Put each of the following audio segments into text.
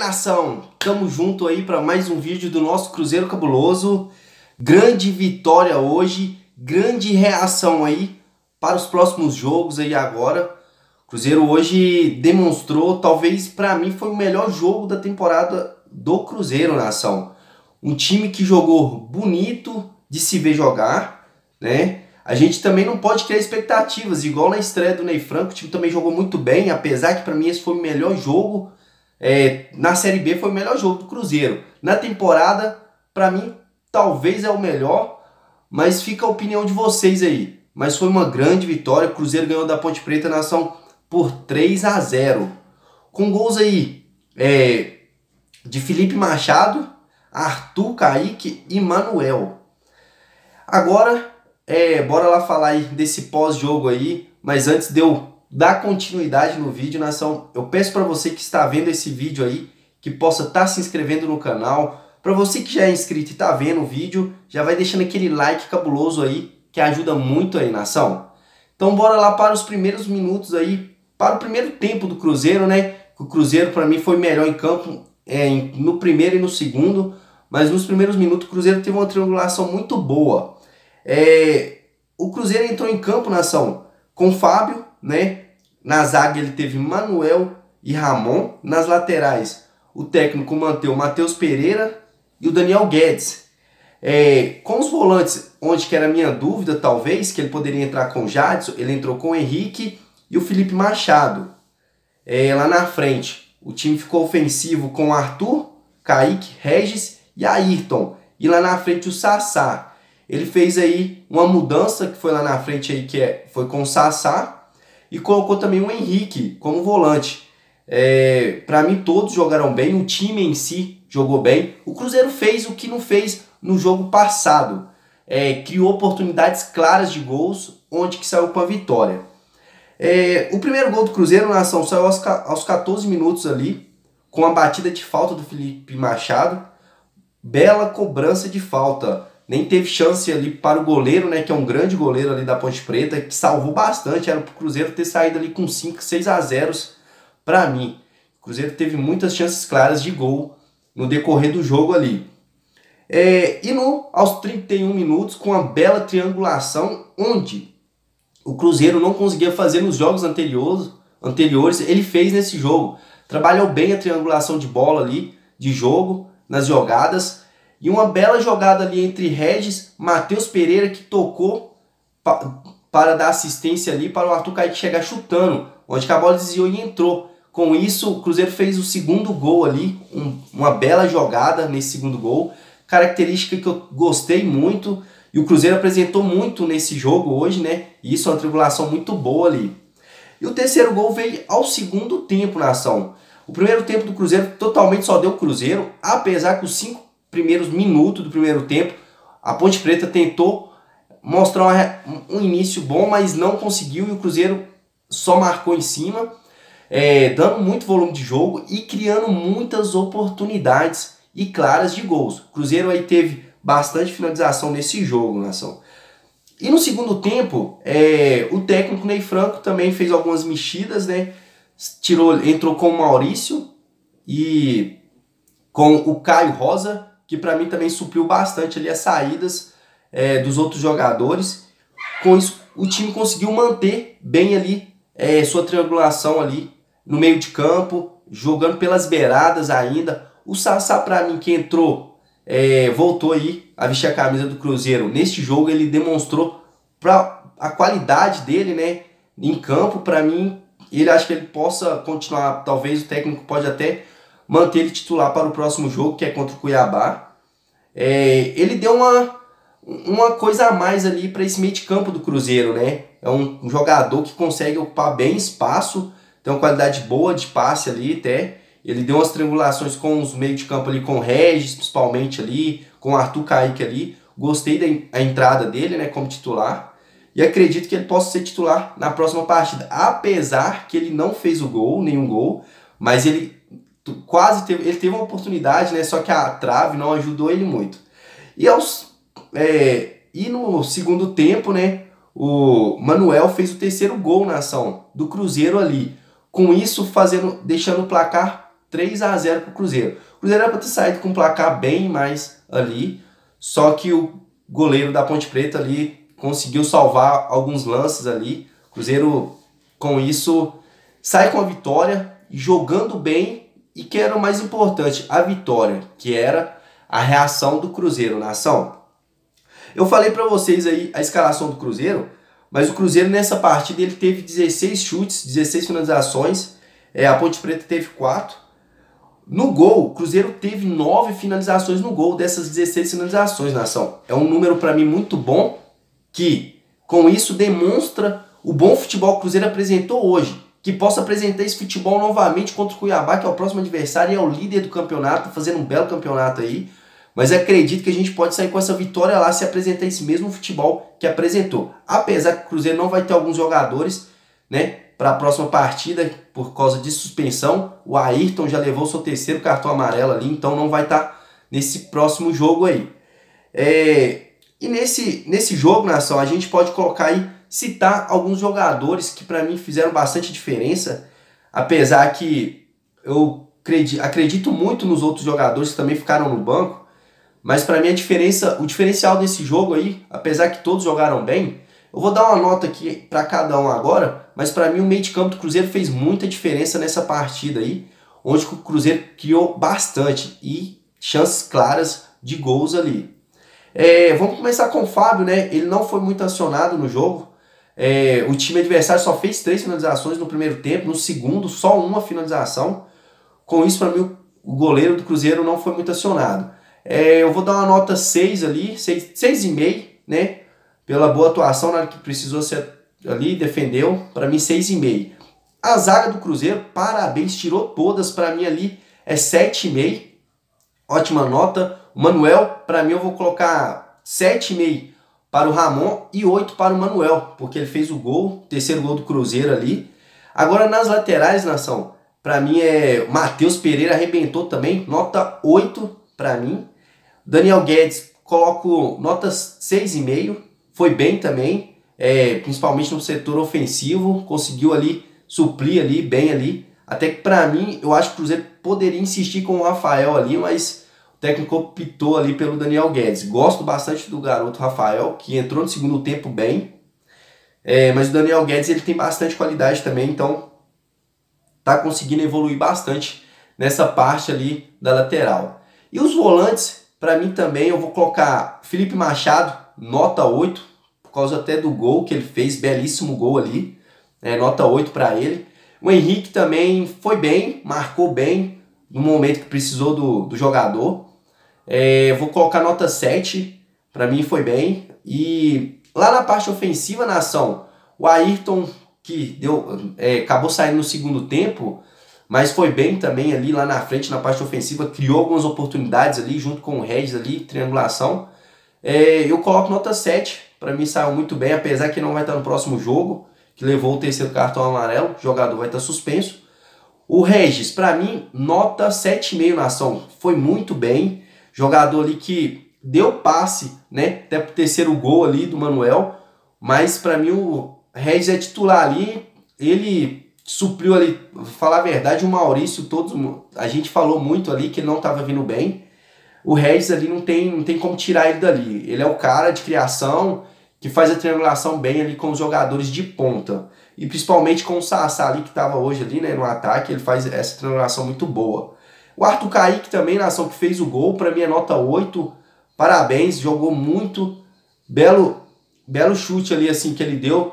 nação! Tamo junto aí para mais um vídeo do nosso Cruzeiro Cabuloso. Grande vitória hoje, grande reação aí para os próximos jogos aí agora. O Cruzeiro hoje demonstrou, talvez para mim foi o melhor jogo da temporada do Cruzeiro, nação. Um time que jogou bonito de se ver jogar, né? A gente também não pode criar expectativas, igual na estreia do Ney Franco, o time também jogou muito bem, apesar que para mim esse foi o melhor jogo. Na Série B foi o melhor jogo do Cruzeiro. Na temporada, para mim, talvez é o melhor, mas fica a opinião de vocês aí. Mas foi uma grande vitória, o Cruzeiro ganhou da Ponte Preta nação por 3-0. Com gols aí de Felipe Machado, Arthur, Kaique e Manuel. Agora, bora lá falar aí desse pós-jogo aí, mas antes de eu dar continuidade no vídeo, nação, eu peço para você que está vendo esse vídeo aí, que possa estar se inscrevendo no canal. Para você que já é inscrito e está vendo o vídeo, já vai deixando aquele like cabuloso aí, que ajuda muito aí, nação. Então bora lá para os primeiros minutos aí, para o primeiro tempo do Cruzeiro, né? O Cruzeiro para mim foi melhor em campo no primeiro e no segundo, mas nos primeiros minutos o Cruzeiro teve uma triangulação muito boa. O Cruzeiro entrou em campo, nação, com Fábio, né? Na zaga ele teve Manuel e Ramon. Nas laterais o técnico manteve o Matheus Pereira e o Daniel Guedes. Com os volantes, onde que era a minha dúvida, talvez, que ele poderia entrar com o Jadson, ele entrou com o Henrique e o Felipe Machado. Lá na frente, o time ficou ofensivo com Arthur, Kaique, Regis e Ayrton. E lá na frente o Sassá. Ele fez aí uma mudança que foi lá na frente aí, foi com o Sassá, e colocou também o Henrique como volante. Para mim todos jogaram bem, o time em si jogou bem. O Cruzeiro fez o que não fez no jogo passado. Criou oportunidades claras de gols, onde que saiu com a vitória. O primeiro gol do Cruzeiro, nação, saiu aos 14 minutos ali, com a batida de falta do Felipe Machado. Bela cobrança de falta. Nem teve chance ali para o goleiro, né, que é um grande goleiro ali da Ponte Preta, que salvou bastante. Era para o Cruzeiro ter saído ali com 6-0 para mim. O Cruzeiro teve muitas chances claras de gol no decorrer do jogo ali. Aos 31 minutos, com uma bela triangulação, onde o Cruzeiro não conseguia fazer nos jogos anteriores, ele fez nesse jogo. Trabalhou bem a triangulação de bola ali, de jogo, nas jogadas. E uma bela jogada ali entre Regis, Matheus Pereira, que tocou para dar assistência ali para o Arthur Kaique chegar chutando, onde a bola desviou e entrou. Com isso, o Cruzeiro fez o segundo gol ali, uma bela jogada nesse segundo gol, característica que eu gostei muito, e o Cruzeiro apresentou muito nesse jogo hoje, né? E isso é uma tribulação muito boa ali. E o terceiro gol veio ao segundo tempo, nação. O primeiro tempo do Cruzeiro totalmente só deu Cruzeiro, apesar que os 5 primeiros minutos do primeiro tempo, a Ponte Preta tentou mostrar um início bom, mas não conseguiu, e o Cruzeiro só marcou em cima, dando muito volume de jogo e criando muitas oportunidades e claras de gols. O Cruzeiro aí teve bastante finalização nesse jogo, nação. E no segundo tempo, o técnico Ney Franco também fez algumas mexidas, né? Entrou com o Maurício e com o Caio Rosa, que para mim também supriu bastante ali as saídas dos outros jogadores. Com isso, o time conseguiu manter bem ali sua triangulação ali no meio de campo, jogando pelas beiradas ainda. O Sassá, para mim, que entrou, voltou aí a vestir a camisa do Cruzeiro. Neste jogo ele demonstrou a qualidade dele, né, em campo. Para mim, ele acha que ele possa continuar, talvez o técnico pode até manter ele titular para o próximo jogo, que é contra o Cuiabá. Ele deu uma coisa a mais ali para esse meio de campo do Cruzeiro, né? É um jogador que consegue ocupar bem espaço, tem uma qualidade boa de passe ali até. Ele deu umas triangulações com os meio de campo ali, com o Regis principalmente ali, com o Arthur Kaique ali. Gostei da entrada dele, né, como titular. E acredito que ele possa ser titular na próxima partida. Apesar que ele não fez nenhum gol, mas ele teve uma oportunidade, né? Só que a trave não ajudou ele muito. E no segundo tempo, né? O Manuel fez o terceiro gol na ação do Cruzeiro ali. Com isso, deixando o placar 3-0 pro Cruzeiro. O Cruzeiro era para ter saído com um placar bem mais ali, só que o goleiro da Ponte Preta ali conseguiu salvar alguns lances ali. O Cruzeiro, com isso, sai com a vitória, jogando bem, e que era o mais importante, a vitória, que era a reação do Cruzeiro na ação. Eu falei para vocês aí a escalação do Cruzeiro, mas o Cruzeiro nessa partida ele teve 16 chutes, 16 finalizações, a Ponte Preta teve 4. No gol, o Cruzeiro teve 9 finalizações no gol dessas 16 finalizações na ação. É um número para mim muito bom, que com isso demonstra o bom futebol que o Cruzeiro apresentou hoje. Que possa apresentar esse futebol novamente contra o Cuiabá, que é o próximo adversário e é o líder do campeonato, fazendo um belo campeonato aí. Mas acredito que a gente pode sair com essa vitória lá se apresentar esse mesmo futebol que apresentou. Apesar que o Cruzeiro não vai ter alguns jogadores, né, para a próxima partida por causa de suspensão. O Ayrton já levou seu terceiro cartão amarelo ali, então não vai estar nesse próximo jogo aí. E nesse jogo, nação, a gente pode colocar aí, citar alguns jogadores que para mim fizeram bastante diferença, apesar que eu acredito muito nos outros jogadores que também ficaram no banco, mas para mim o diferencial desse jogo aí, apesar que todos jogaram bem, eu vou dar uma nota aqui para cada um agora, mas para mim o meio de campo do Cruzeiro fez muita diferença nessa partida aí, onde o Cruzeiro criou bastante e chances claras de gols ali. Vamos começar com o Fábio, né? Ele não foi muito acionado no jogo. O time adversário só fez 3 finalizações no primeiro tempo, no segundo só uma finalização. Com isso, para mim, o goleiro do Cruzeiro não foi muito acionado. Eu vou dar uma nota 6 ali, 6,5, né? Pela boa atuação, na hora que precisou ser ali, defendeu. Para mim, 6,5. A zaga do Cruzeiro, parabéns, tirou todas. Para mim ali é 7,5. Ótima nota. O Manuel, para mim, eu vou colocar 7,5 para o Ramon e 8 para o Manuel, porque ele fez o gol, terceiro gol do Cruzeiro ali. Agora nas laterais, nação, para mim o Matheus Pereira arrebentou também, nota 8 para mim. Daniel Guedes, coloco nota 6,5, foi bem também, principalmente no setor ofensivo, conseguiu ali suprir ali, bem ali. Até que para mim, eu acho que o Cruzeiro poderia insistir com o Rafael ali, mas o técnico optou ali pelo Daniel Guedes. Gosto bastante do garoto Rafael, que entrou no segundo tempo bem. Mas o Daniel Guedes ele tem bastante qualidade também, então tá conseguindo evoluir bastante nessa parte ali da lateral. E os volantes, para mim também, eu vou colocar Felipe Machado, nota 8, por causa até do gol que ele fez, belíssimo gol ali, nota 8 para ele. O Henrique também foi bem, marcou bem no momento que precisou do jogador. Vou colocar nota 7, para mim foi bem. E lá na parte ofensiva, nação, o Ayrton, que acabou saindo no segundo tempo, mas foi bem também ali lá na frente, na parte ofensiva, criou algumas oportunidades ali, junto com o Regis ali, triangulação. Eu coloco nota 7, para mim saiu muito bem, apesar que não vai estar no próximo jogo, que levou o terceiro cartão amarelo, o jogador vai estar suspenso. O Regis, para mim, nota 7,5 na ação, foi muito bem, jogador ali que deu passe, né, até pro terceiro gol ali do Manuel, mas para mim o Regis é titular ali, ele supriu ali, vou falar a verdade, o Maurício, a gente falou muito ali que ele não estava vindo bem, o Regis ali não tem como tirar ele dali, ele é o cara de criação, que faz a triangulação bem ali com os jogadores de ponta. E principalmente com o Sassá ali que estava hoje ali, né, no ataque, ele faz essa triangulação muito boa. O Arthur Kaique também, na ação que fez o gol, para mim é nota 8. Parabéns, jogou muito. Belo chute ali assim que ele deu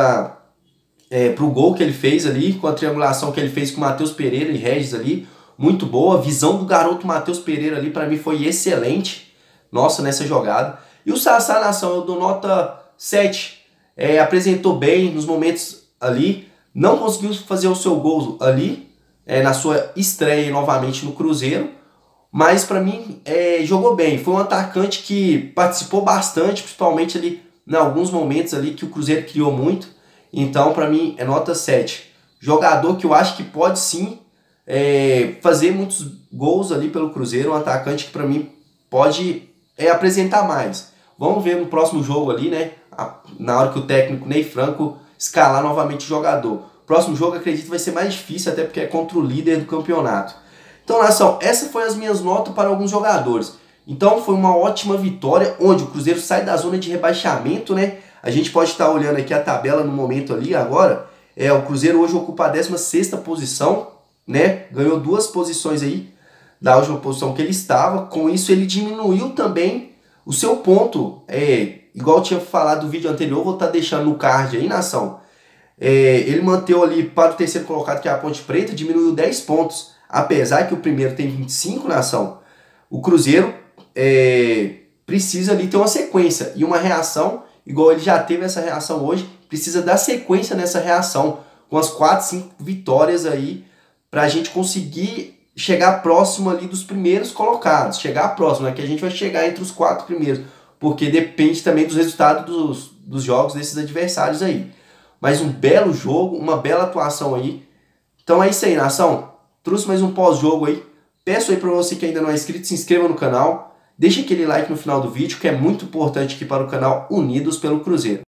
pro gol que ele fez ali, com a triangulação que ele fez com o Matheus Pereira e Regis ali. Muito boa. A visão do garoto Matheus Pereira ali, para mim, foi excelente. Nossa, nessa jogada. E o Sassá, na ação, eu dou nota 7. Apresentou bem nos momentos ali. Não conseguiu fazer o seu gol ali, na sua estreia novamente no Cruzeiro. Mas para mim, jogou bem. Foi um atacante que participou bastante, principalmente ali em alguns momentos ali que o Cruzeiro criou muito. Então, para mim, é nota 7. Jogador que eu acho que pode sim fazer muitos gols ali pelo Cruzeiro. Um atacante que para mim pode apresentar mais. Vamos ver no próximo jogo ali, né? Na hora que o técnico Ney Franco escalar novamente o jogador. Próximo jogo, acredito, vai ser mais difícil, até porque é contra o líder do campeonato. Então, nação, essas foram as minhas notas para alguns jogadores. Então, foi uma ótima vitória, onde o Cruzeiro sai da zona de rebaixamento, né? A gente pode estar olhando aqui a tabela no momento ali agora. O Cruzeiro hoje ocupa a 16ª posição, né? Ganhou 2 posições aí da última posição que ele estava. Com isso, ele diminuiu também o seu ponto. Igual eu tinha falado no vídeo anterior, vou estar deixando no card aí, nação. Ele manteve ali para o terceiro colocado, que é a Ponte Preta, diminuiu 10 pontos. Apesar que o primeiro tem 25, nação. O Cruzeiro precisa ali ter uma sequência e uma reação, igual ele já teve essa reação hoje, precisa dar sequência nessa reação, com as 4, 5 vitórias aí, para a gente conseguir chegar próximo ali dos primeiros colocados, chegar próximo, né? Que a gente vai chegar entre os 4 primeiros, porque depende também dos resultados dos jogos desses adversários aí. Mas um belo jogo, uma bela atuação aí. Então é isso aí, nação. Trouxe mais um pós-jogo aí. Peço aí para você que ainda não é inscrito, se inscreva no canal. Deixe aquele like no final do vídeo, que é muito importante aqui para o canal Unidos pelo Cruzeiro.